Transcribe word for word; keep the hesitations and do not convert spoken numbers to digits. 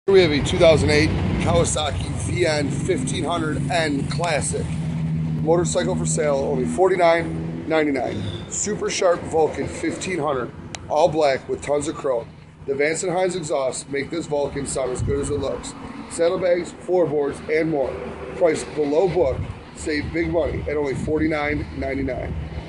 Here we have a two thousand eight Kawasaki V N fifteen hundred N Classic. Motorcycle for sale, only forty-nine ninety-nine. Super sharp Vulcan fifteen hundred, all black with tons of chrome. The Vance and Hines exhausts make this Vulcan sound as good as it looks. Saddlebags, floorboards, and more. Priced below book, save big money at only forty-nine ninety-nine.